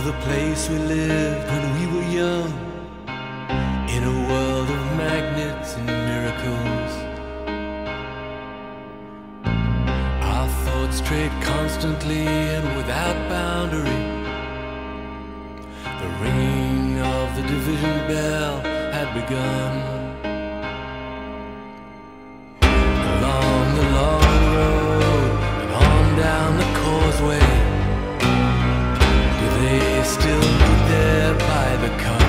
the place we lived when we were young, in a world of magnets and miracles. Our thoughts strayed constantly and without boundary. The ringing of the division bell had begun. Along the long road and on down the causeway, do they still meet there by the cut?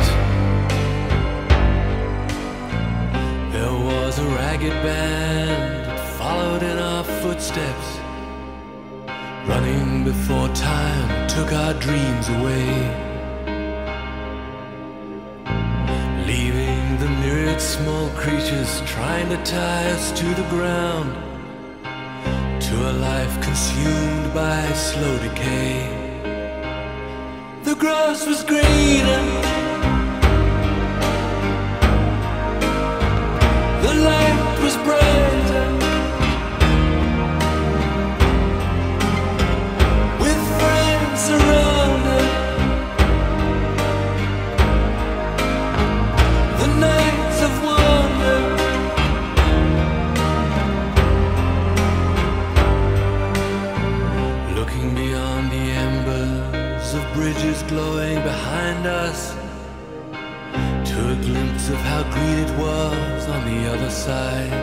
There was a ragged band that followed in our footsteps, running before time took our dreams away, leaving the myriad small creatures trying to tie us to the ground, to a life consumed by slow decay. The grass was greener, the light was brighter, with friends around us. The nights of wonder, looking beyond the embers of bridges glowing behind us, to a glimpse of how green it was on the other side.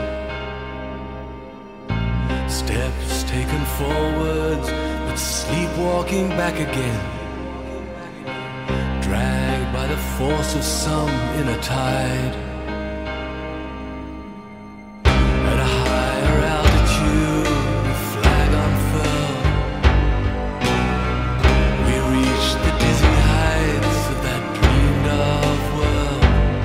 Steps taken forwards, but sleepwalking back again, dragged by the force of some inner tide. At a higher altitude, the flag unfurled, we reached the dizzy heights of that dreamed of world.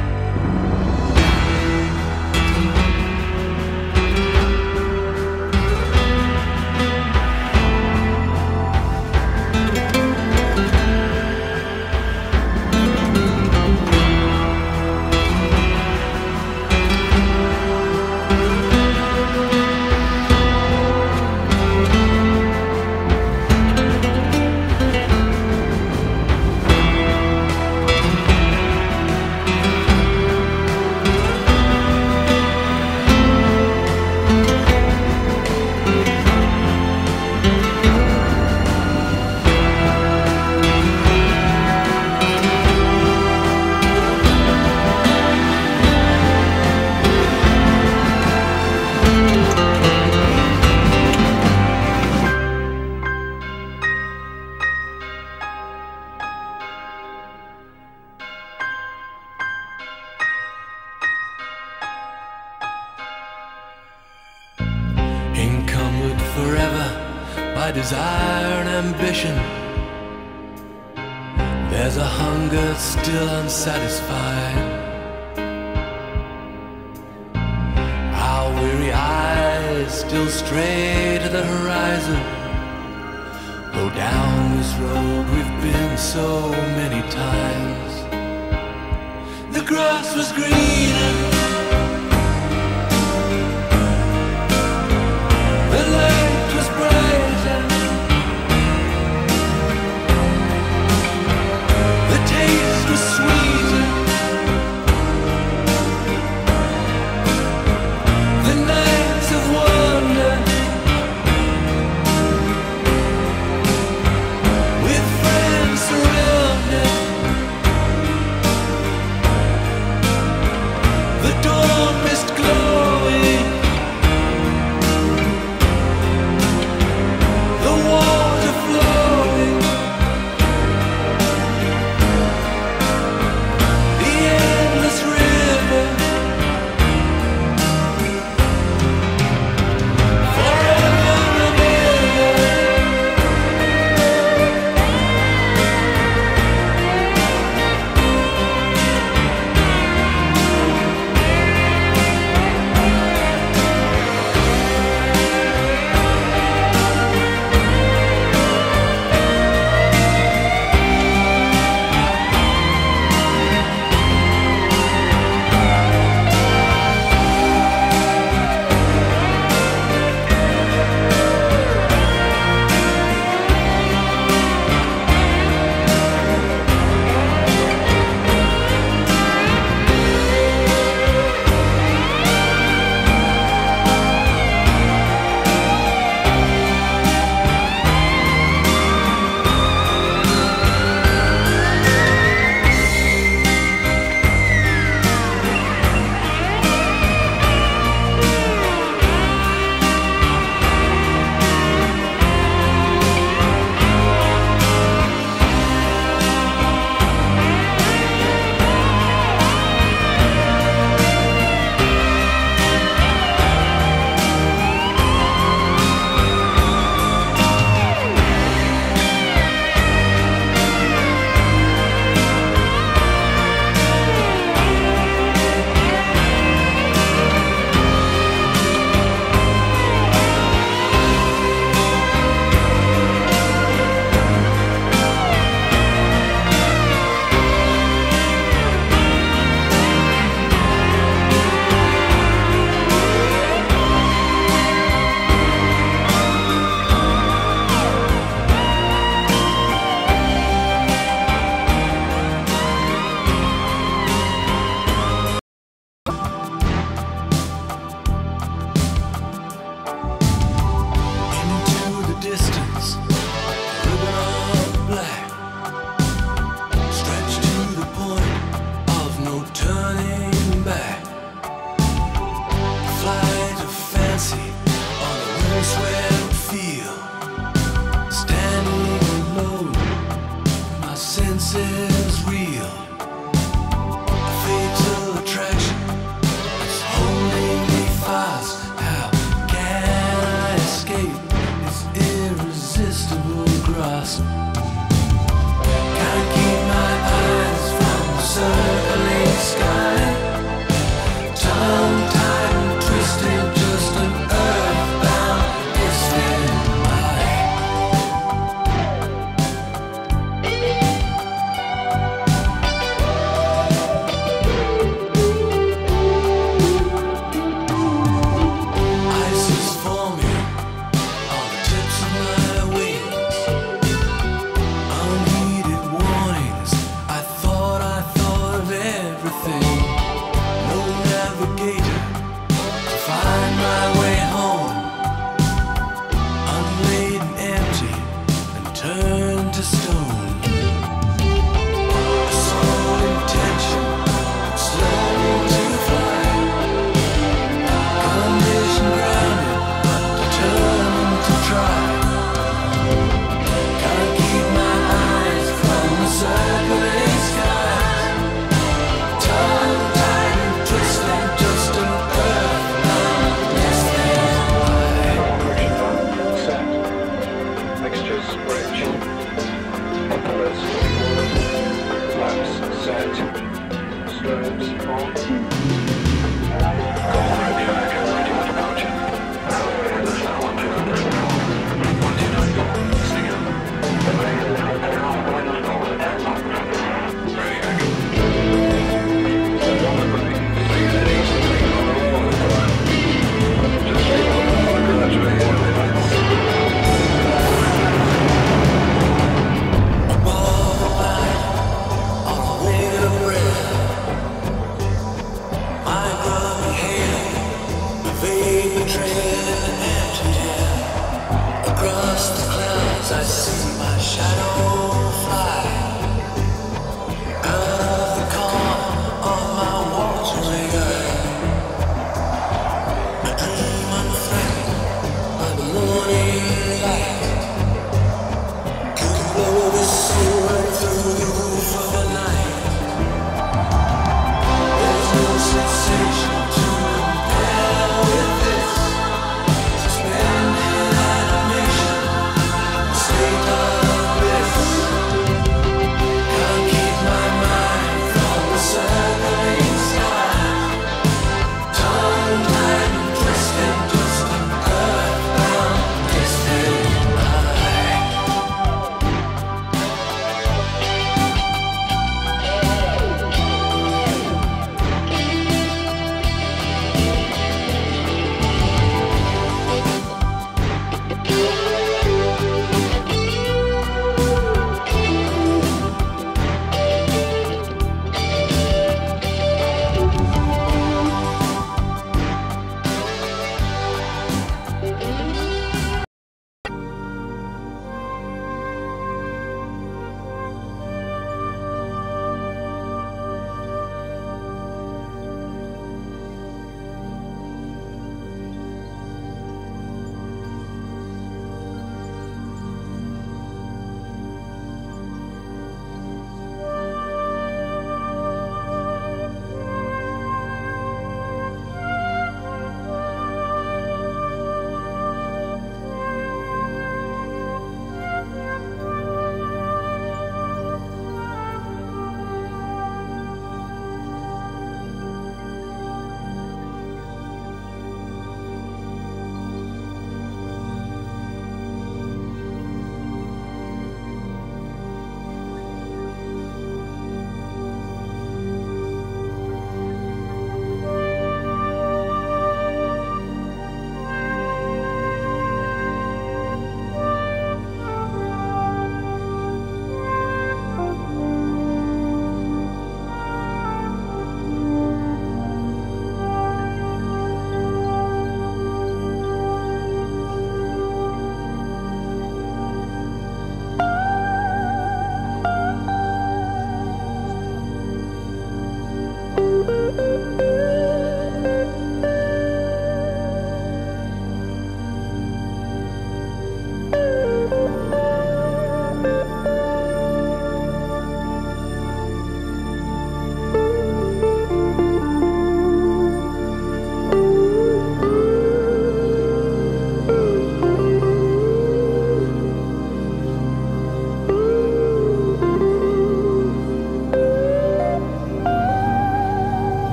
Encumbered forever by desire and ambition, there's a hunger still unsatisfied. Our weary eyes still stray to the horizon, though down this road we've been so many times. The grass was greener, the light was brighter, the taste was sweeter, the nights of wonder, with friends surrounded. The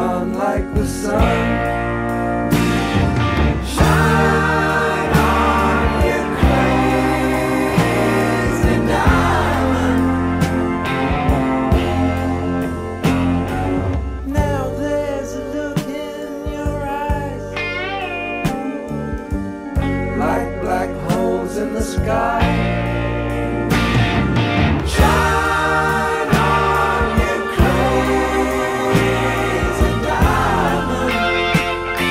on like the sun. Shine on, you crazy diamond. Now there's a look in your eyes, like black holes in the sky. Shine on, you crazy diamond.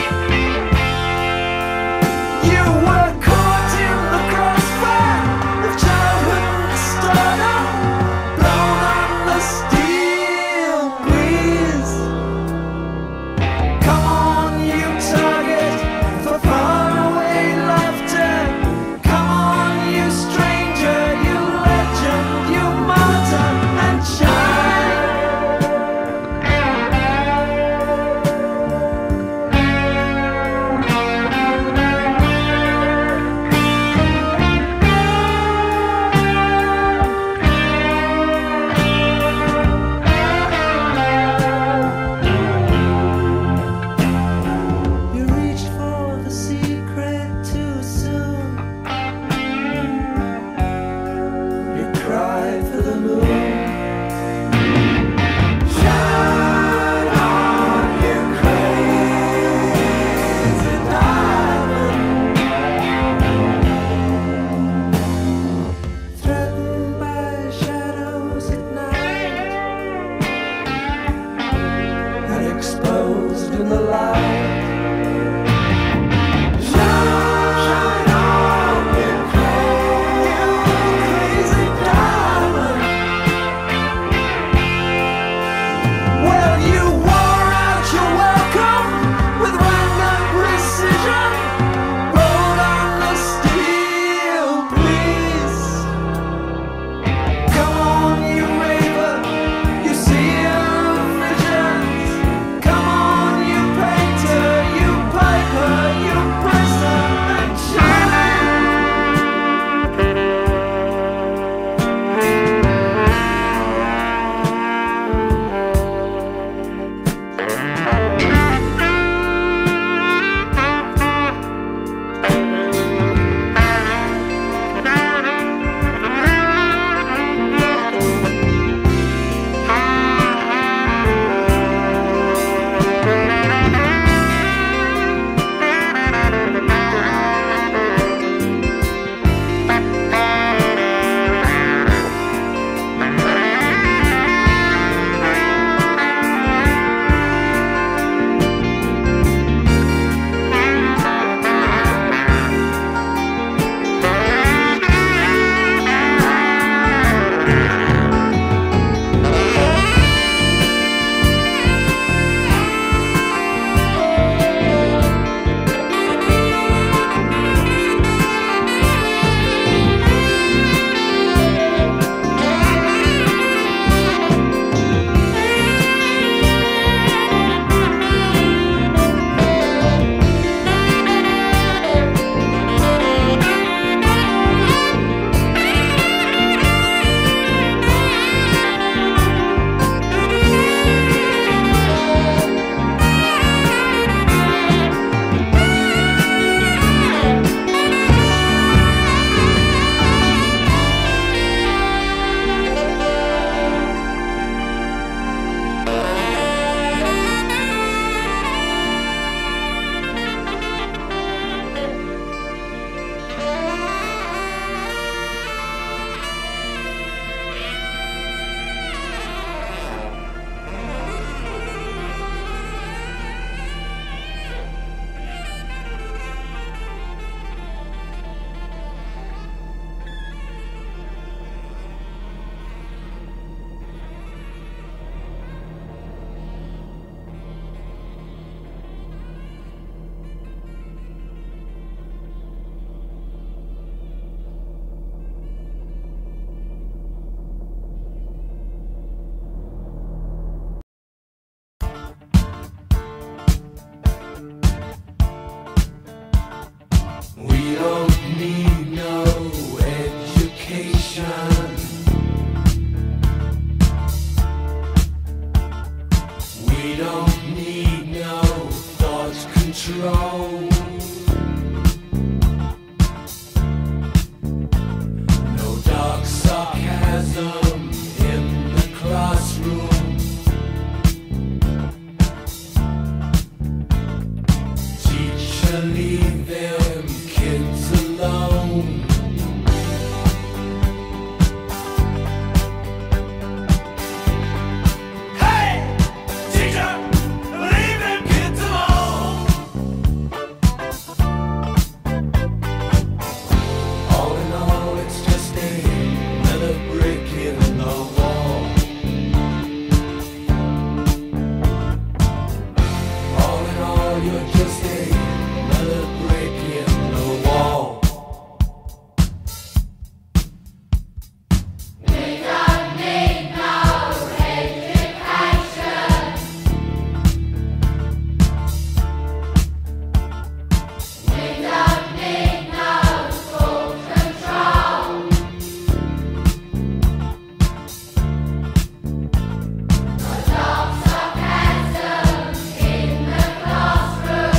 leave them kids alone. Hey, teacher, leave them kids alone. All in all, it's just another brick in the wall. All in all, you're just another brick in the wall. We don't need no education. We don't need no school control. A dog sarcasm in the classroom.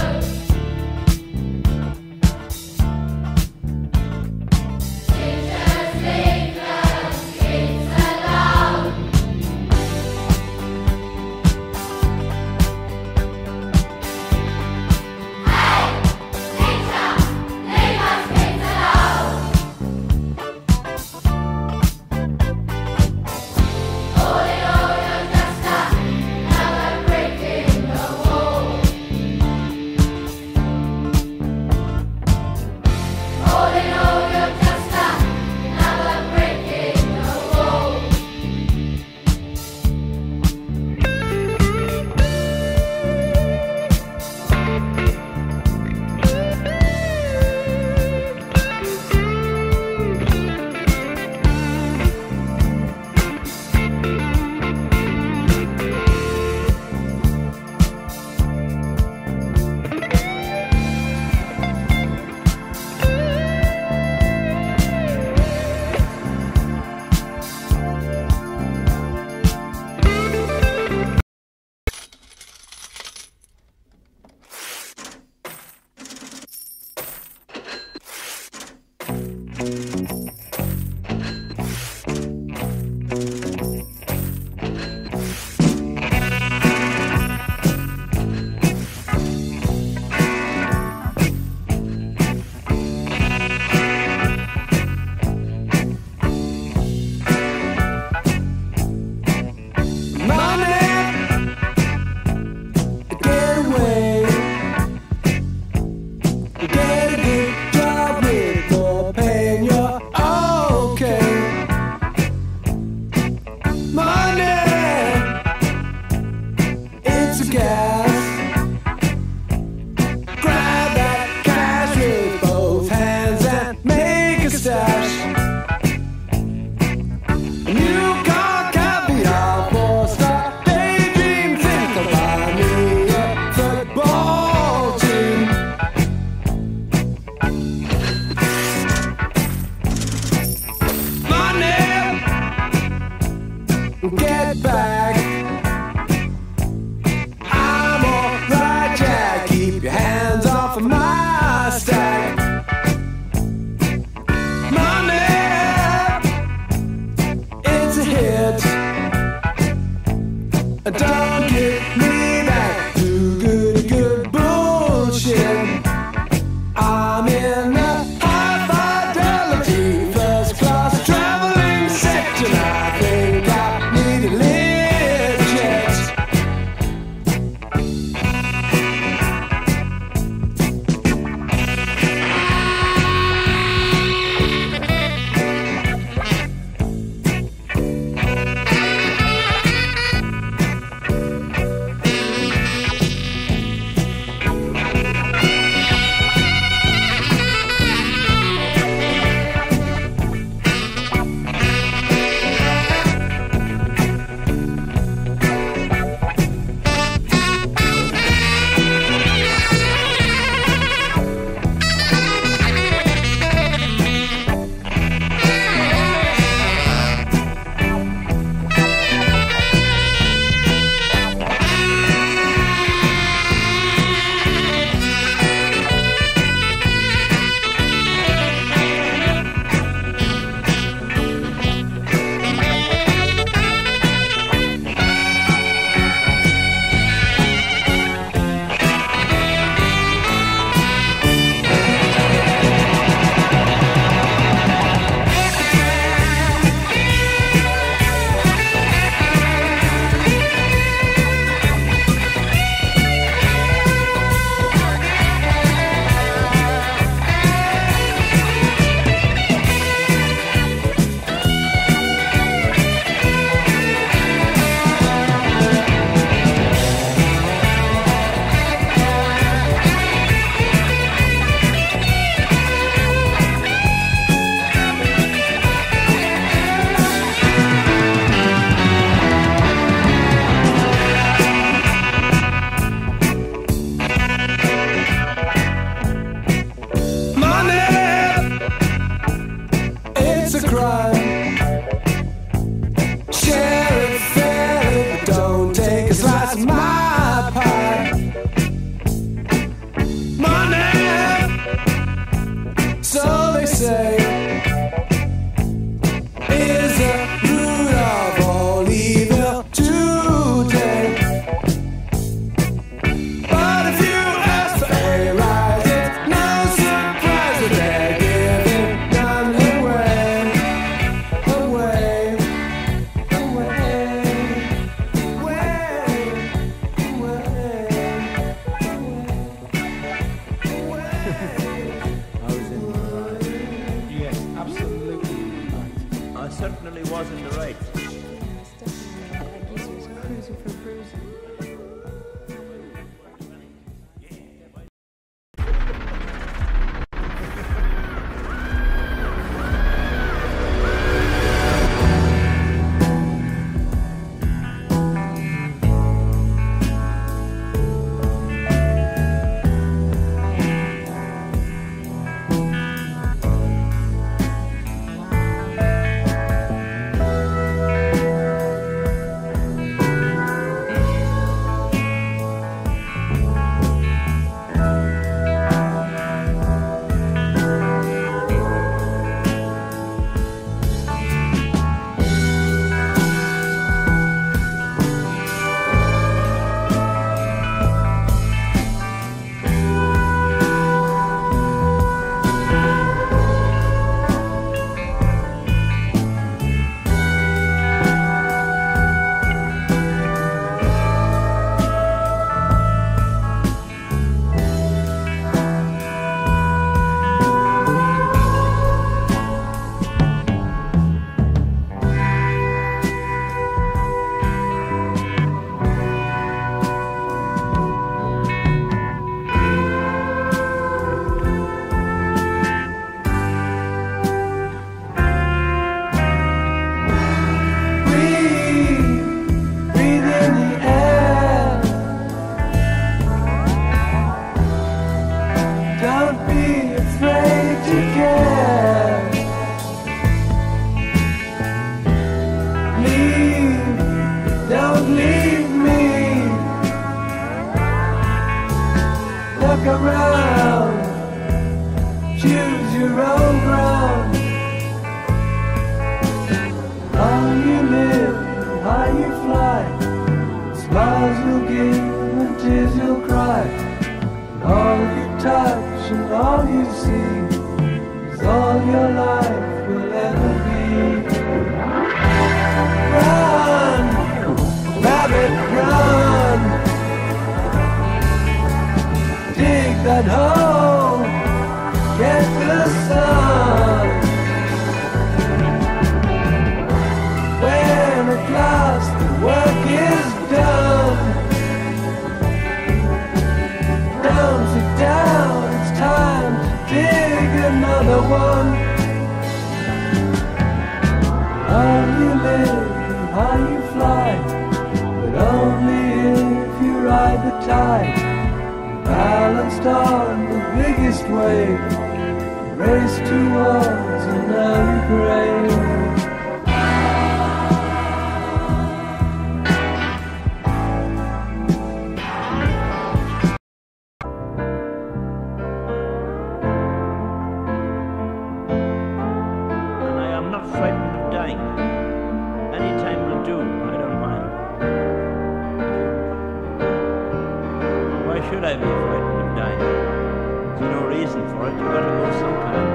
definitely was in the right. Yes, definitely. Like he was cruising for bruising. Around, choose your own ground. How you live, how you fly, smiles you'll give and tears you'll cry. And all you touch and all you see is all your life will ever be. Run, rabbit, run. Dig that hole, get the sun. When at last the work is done, don't sit down, it's time to dig another one. How you live and how you fly, but only if you ride the tide. Balanced on the biggest wave, race towards an early grave. And I am not frightened of dying. Any time will do, I don't mind. Why should I be frightened of dying? There's no reason for it, you've got to go sometime.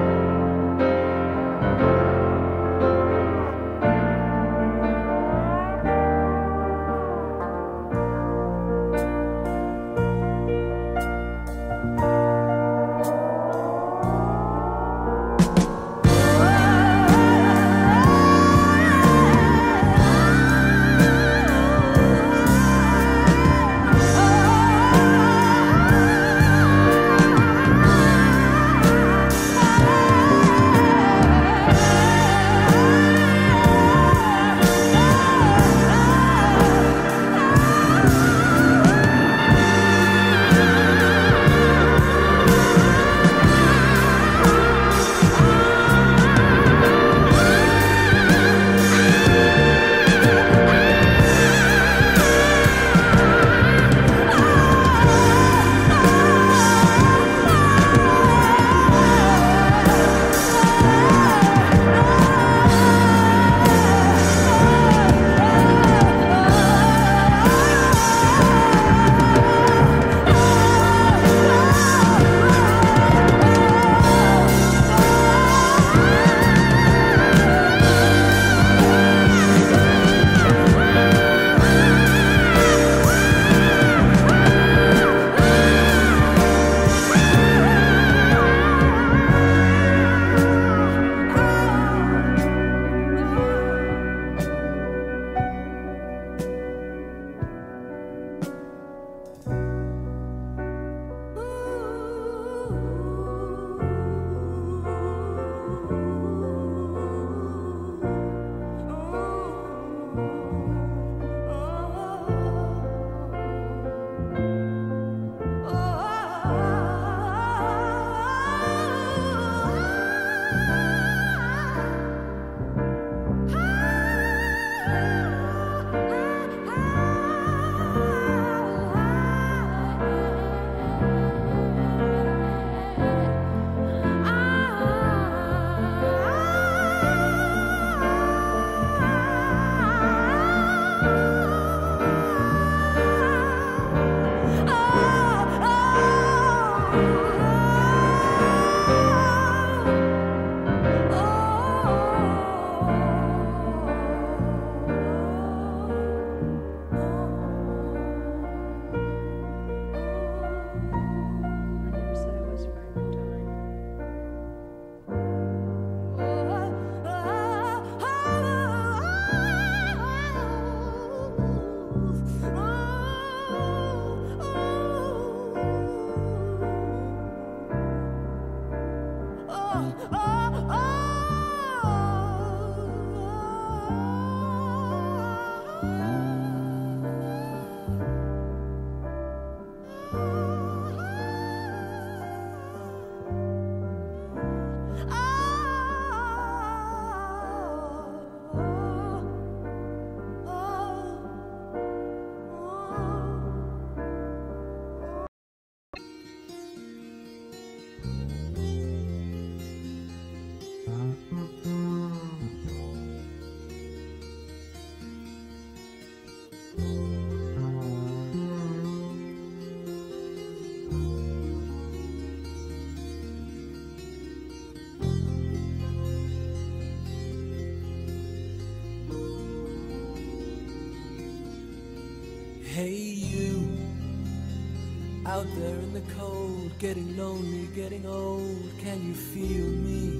Hey you, out there in the cold, getting lonely, getting old, can you feel me?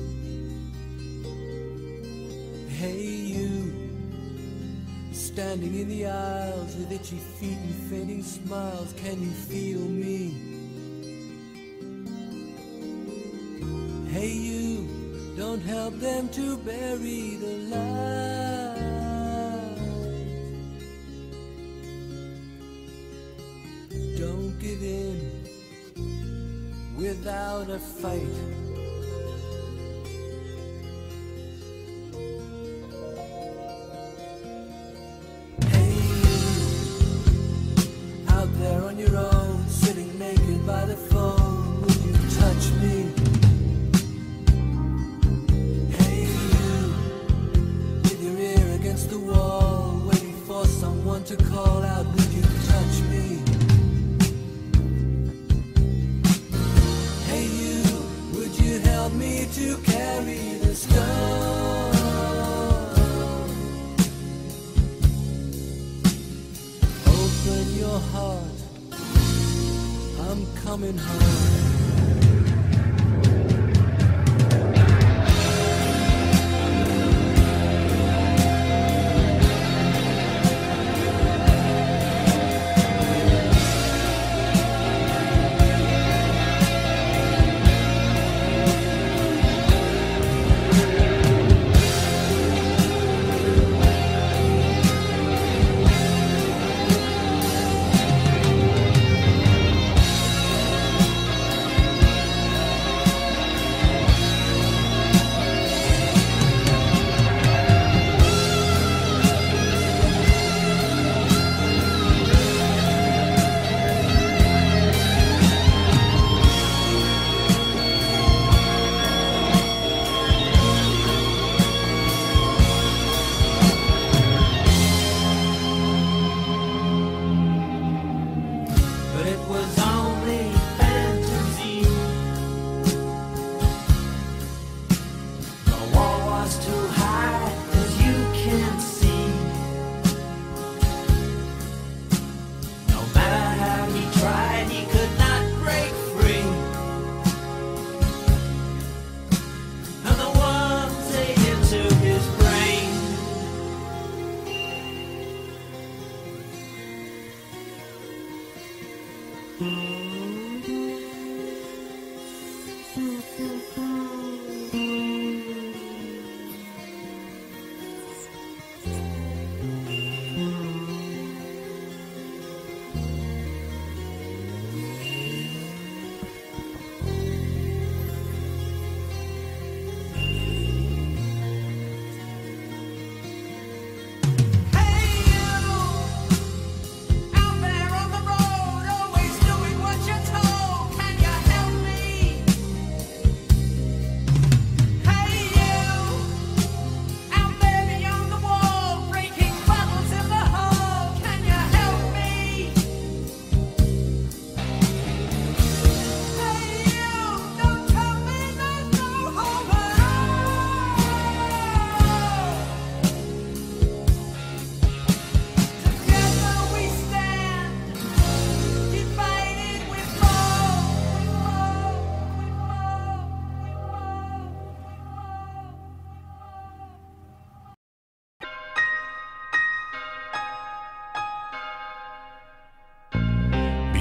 Hey you, standing in the aisles with itchy feet and fainting smiles, can you feel me? Hey you, don't help them to bury the light. Don't give in without a fight. Hey you, out there on your own, sitting naked by the phone, would you touch me? Hey you, with your ear against the wall, waiting for someone to call out, would you touch me? Help me to carry the stone. Open your heart, I'm coming home.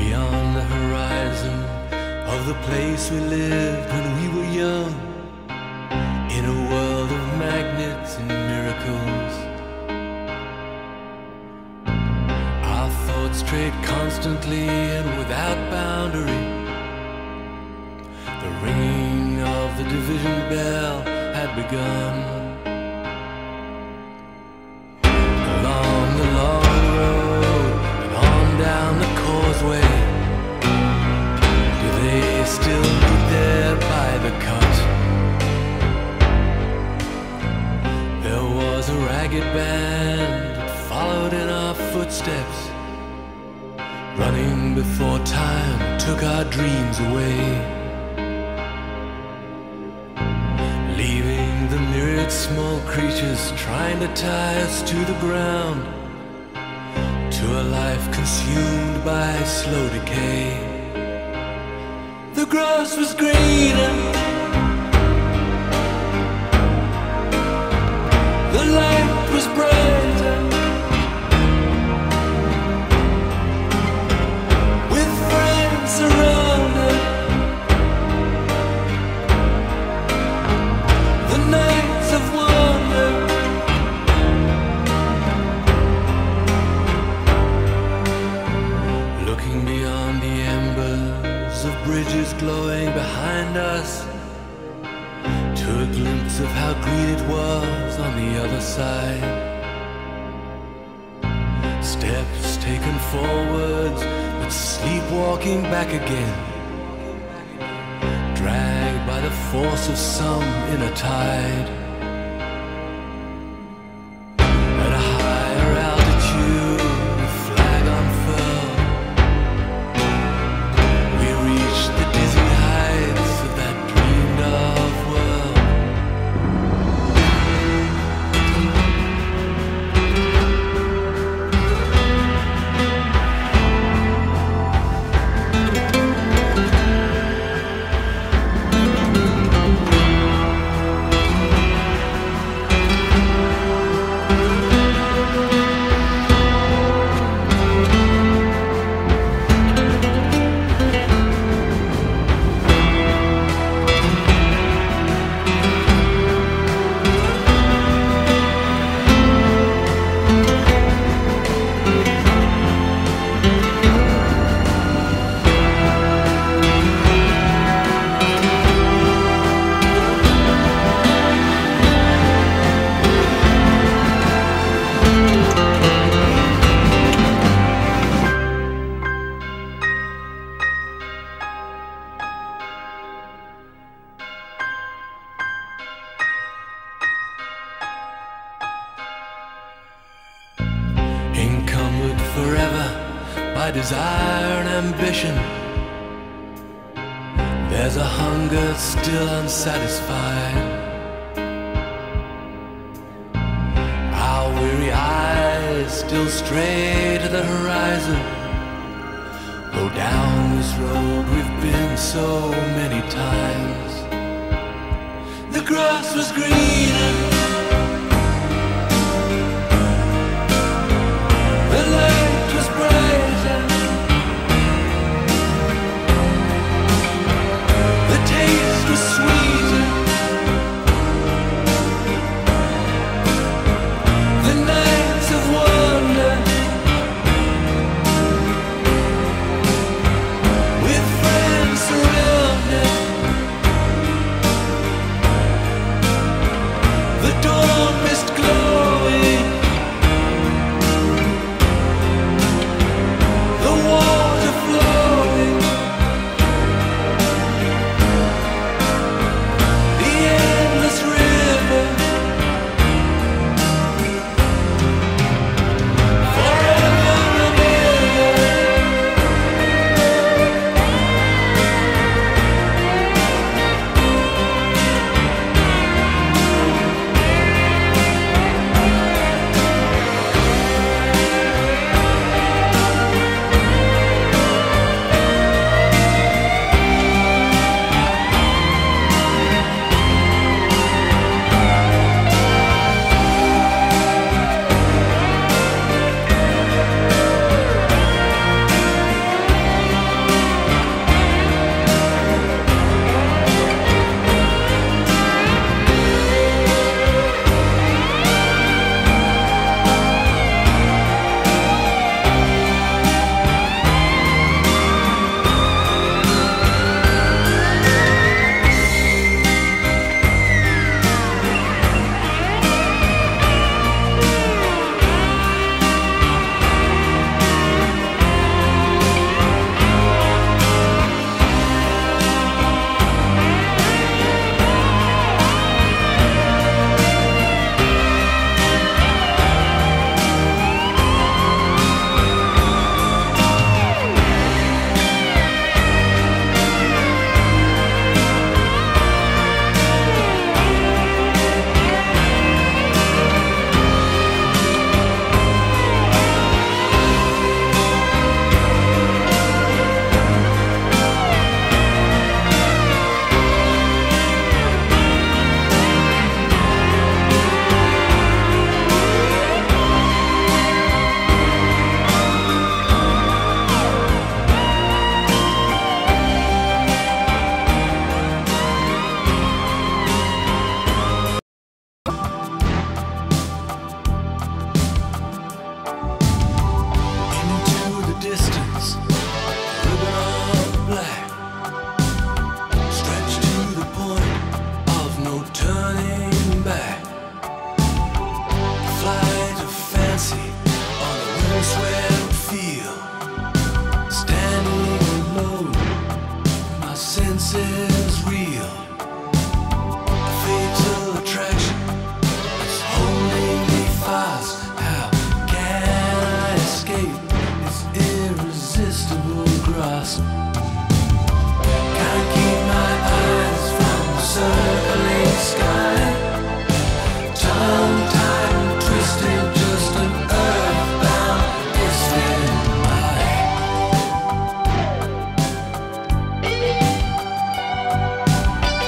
The place we lived when we were young, followed straight constantly and without boundary. The ringing of the division bell had begun. Along the long road and on down the causeway, do they still meet there by the cut? There was a ragged band that followed in our footsteps, running before time took our dreams away, leaving the myriad small creatures trying to tie us to the ground, to a life consumed by slow decay. The grass was greener, the light was brighter, with friends around us. The nights of wonder, looking beyond the embers of bridges glowing behind us, to a glimpse of how green it was on the other side. Steps taken forwards, but sleepwalking back again, dragged by the force of some inner tide. At a higher altitude, the flag unfurled, we reached the dizzy heights of that dreamed of world. Encumbered forever by desire and ambition, there's a hunger still unsatisfied. Our weary eyes still stray to the horizon, though down this road we've been so many times. The grass was greener, the light was brighter, the taste was sweeter, the nights of wonder, with friends surrounded, the senses real. The fatal attraction is holding me fast. How can I escape its irresistible grasp? Can't keep my eyes from the circling sky. Tongue-tied and twisted, just an earthbound distant eye.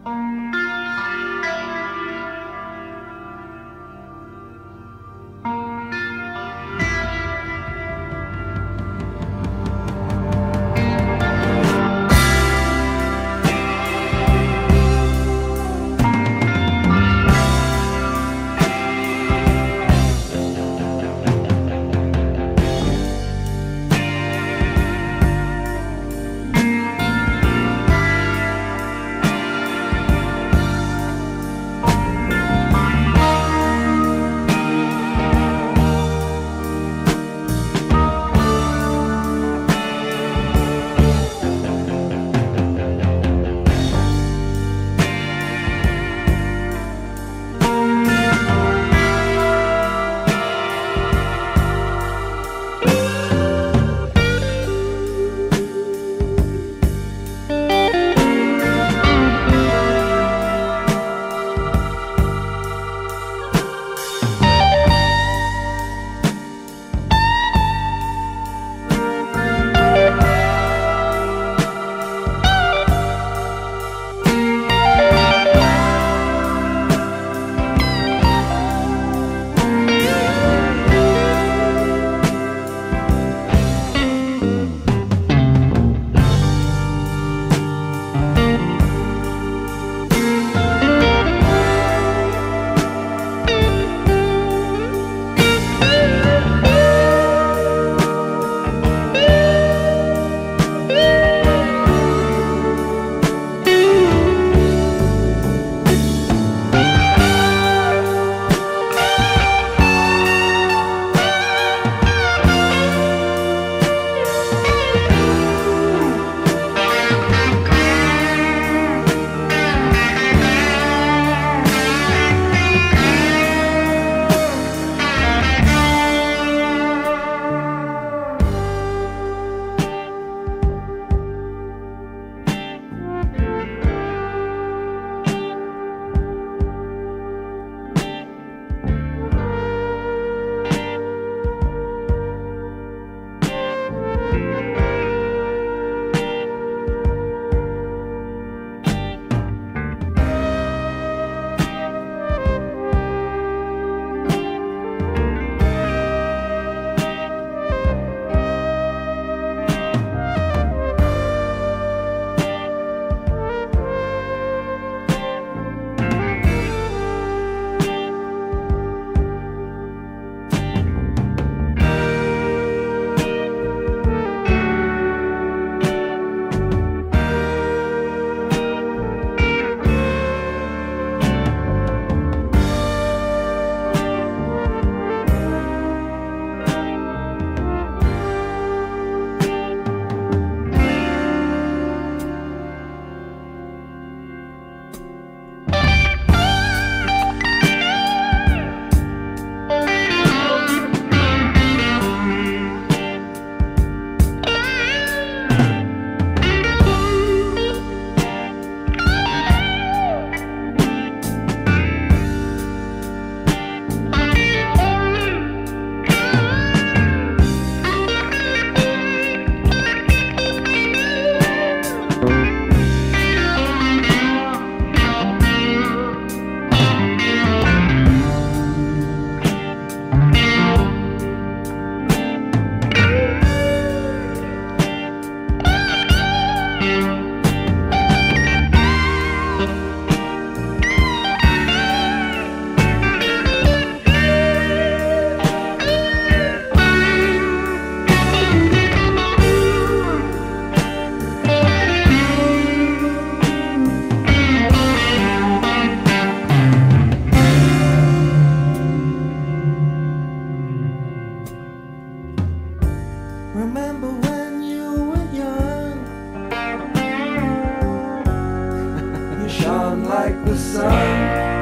like the sun.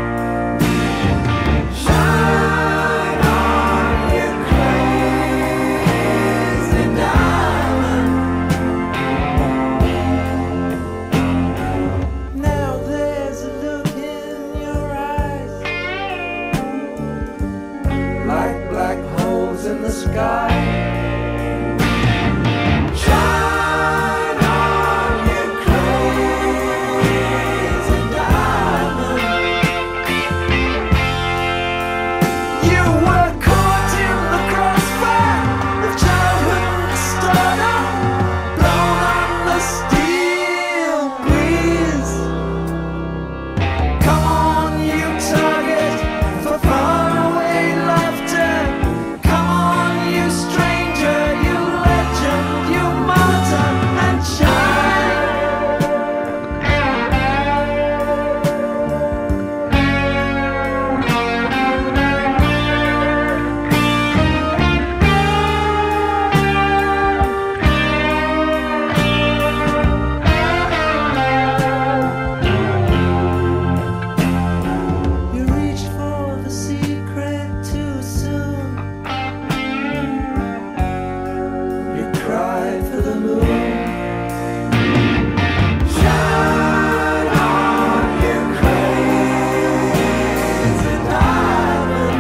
Shine on, you crazy diamond. Now there's a look in your eyes, like black holes in the sky. Shine on, you crazy diamond. cry for the moon. Shine on, you crazy diamond.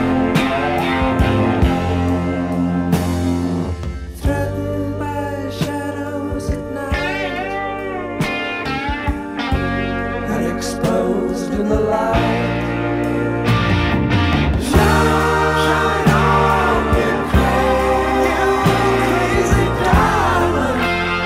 Threatened by shadows at night and exposed in the light. Shine on, you crazy diamond.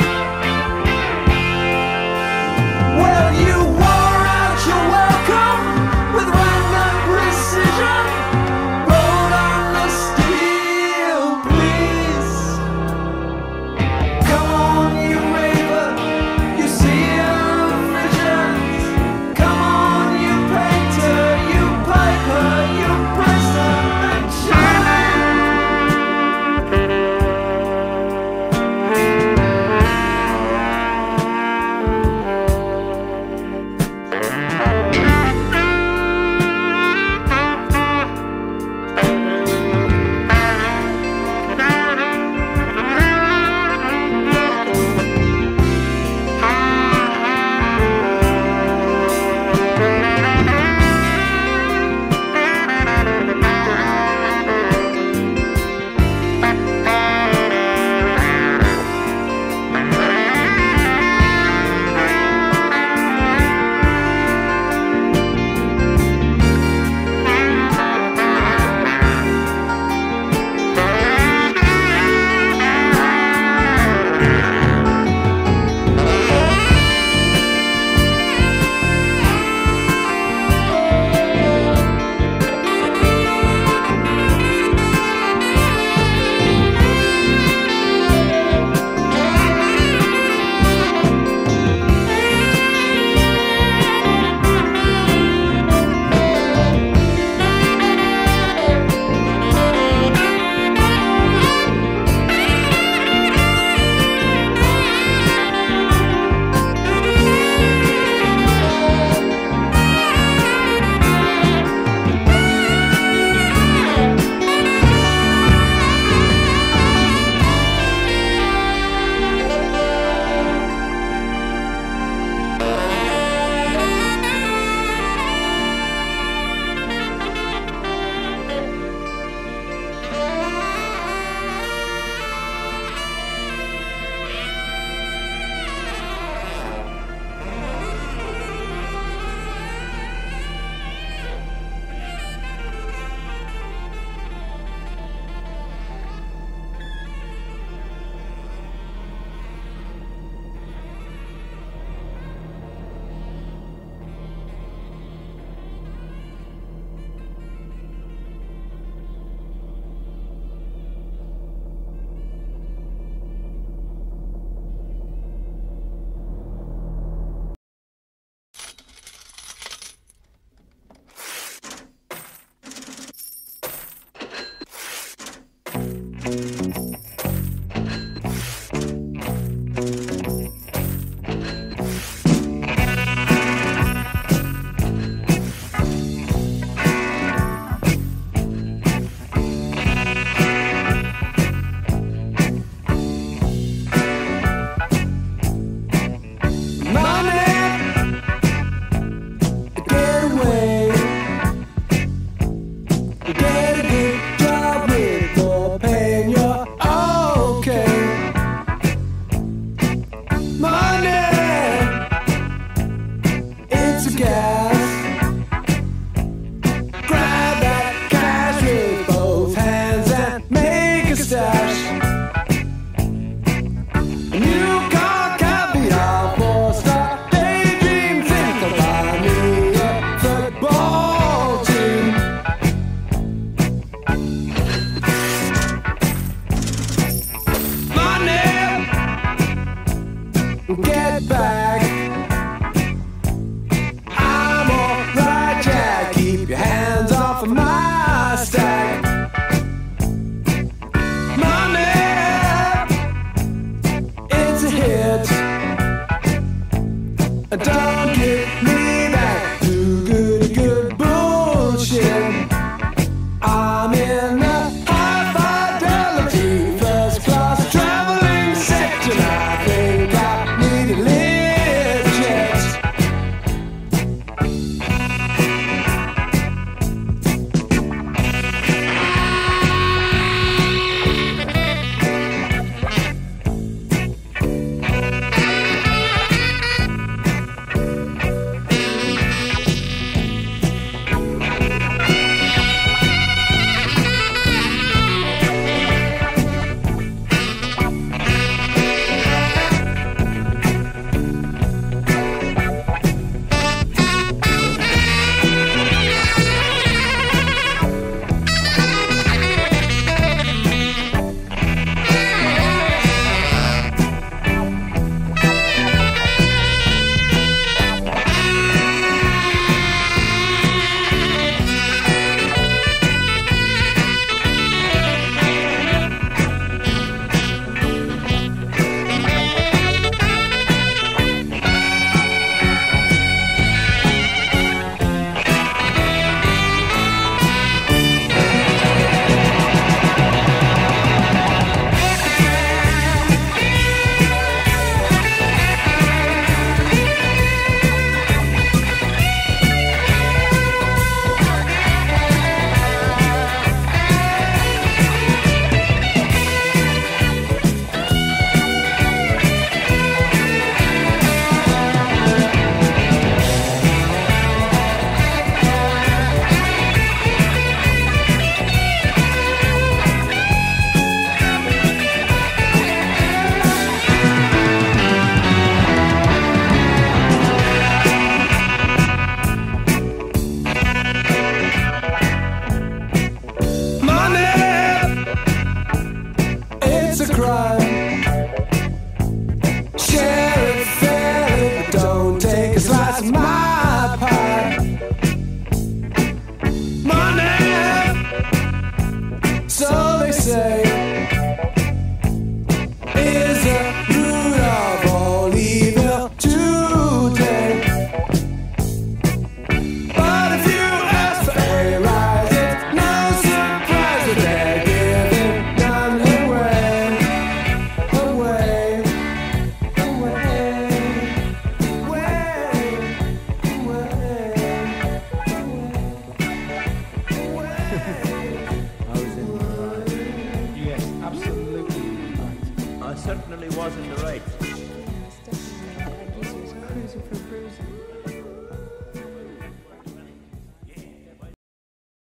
certainly was in the right.